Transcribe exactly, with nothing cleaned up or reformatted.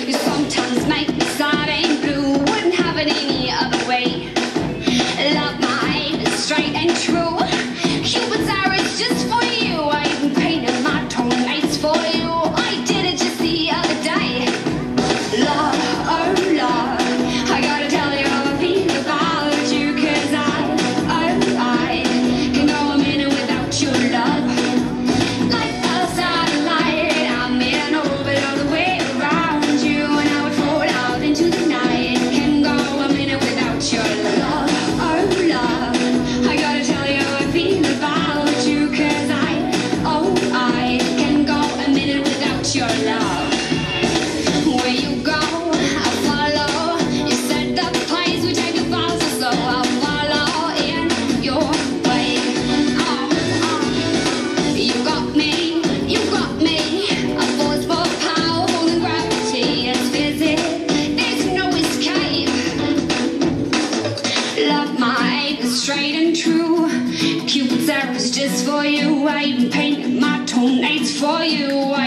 You sometimes make me sad and blue. Wouldn't have it any other way. Love my aim is straight and true. Cupid's arrow is just for you. I even painted my toenails for you. I did it just the other day. Love, oh love, I gotta tell you how I feel about you. Cause I, oh I, can go a minute without your love. Like a satellite, I'm in orbit all the way around you. And I would fall out into the night. Can go a minute without your love, oh love, I gotta tell you how I feel about you. Cause I, oh I, can go a minute without your love. Where you go, I'll follow. You set the place, we take a pause, so I'll follow in your way. Oh, oh. You got me, you got me. A force more powerful than gravity. It's visit, there's no escape. Love my aim is straight and true. Cupid's arrow is just for you. I even painted my toenails for you. I